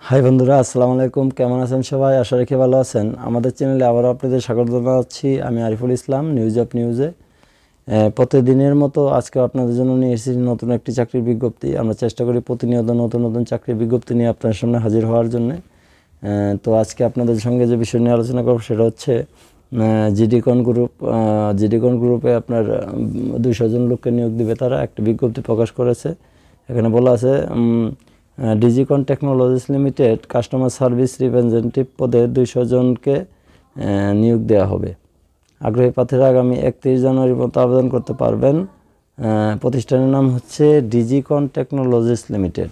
High বন্ধুরা, আসসালামু আলাইকুম। কেমন আছেন সবাই? আশা রাখি ভালো আছেন। আমাদের চ্যানেলে আবারও আপনাদের স্বাগত জানাচ্ছি। আমি আরিফুল ইসলাম, নিউজ অফ নিউজে। প্রতিদিনের মতো আজকে আপনাদের জন্য নিয়ে এসেছি নতুন একটি চাকরির বিজ্ঞপ্তি। আমরা চেষ্টা করি প্রতিনিয়ত নতুন নতুন চাকরির বিজ্ঞপ্তি নিয়ে আপনার সামনে হাজির হওয়ার জন্য। তো আজকে আপনাদের সঙ্গে যে বিষয় নিয়ে আলোচনা করব সেটা হচ্ছে জিডিকন গ্রুপে আপনার 200 জন লোককে নিয়োগ দিবে। তারা একটা বিজ্ঞপ্তি প্রকাশ করেছে। এখানে বলা আছে Digicon technologies limited customer service representative পদে 200 জনকে নিয়োগ দেওয়া হবে। আগ্রহী প্রার্থীরা আগামী 31 জানুয়ারি পর্যন্ত আবেদন করতে পারবেন। প্রতিষ্ঠানের নাম হচ্ছে ডিজিকন টেকনোলজিস লিমিটেড।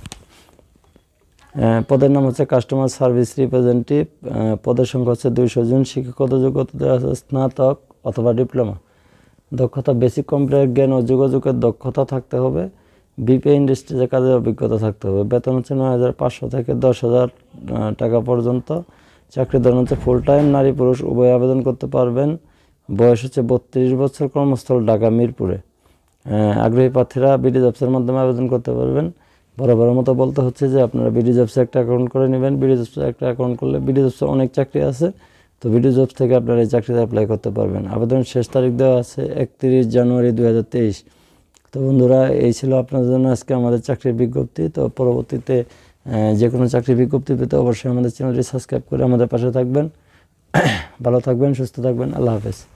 পদের নাম হচ্ছে কাস্টমার সার্ভিস রিপ্রেজেন্টেটিভ। পদের সংখ্যা হচ্ছে 200 জন। শিক্ষাগত যোগ্যতা আছে স্নাতক অথবা ডিপ্লোমা। দক্ষতা বেসিক কম্পিউটার জ্ঞান ও যোগাযোগের দক্ষতা থাকতে হবে। বিপিএ ইন্ডাস্ট্রিতে কাজের অভিজ্ঞতা থাকতে হবে। বেতন হচ্ছে 9,500 থেকে 10,000 টাকা পর্যন্ত। চাকরির ধরন হচ্ছে ফুল টাইম। নারী পুরুষ উভয় আবেদন করতে পারবেন। বয়স হচ্ছে 32 বছর। কর্মস্থল ঢাকা মিরপুরে। আগ্রহী প্রার্থীরা বিডি জবসের মাধ্যমে আবেদন করতে পারবেন। বরাবর মতো বলতে হচ্ছে যে আপনারা বিডি জবসে একটা অ্যাকাউন্ট করে নেবেন। বিডি জবসে একটা অ্যাকাউন্ট করলে বিডি জবসে অনেক চাকরি আছে, তো বিডি জবস থেকে আপনারা এই চাকরিতে অ্যাপ্লাই করতে পারবেন। আবেদনের শেষ তারিখ দেওয়া আছে 31 জানুয়ারি 2023। তো বন্ধুরা, এই ছিল আপনাদের জন্য আজকে আমাদের চাকরির বিজ্ঞপ্তি। তো পরবর্তীতে যে কোনো চাকরির বিজ্ঞপ্তি পেতে অবশ্যই আমাদের চ্যানেলটি সাবস্ক্রাইব করে আমাদের পাশে থাকবেন। ভালো থাকবেন, সুস্থ থাকবেন। আল্লাহ হাফেজ।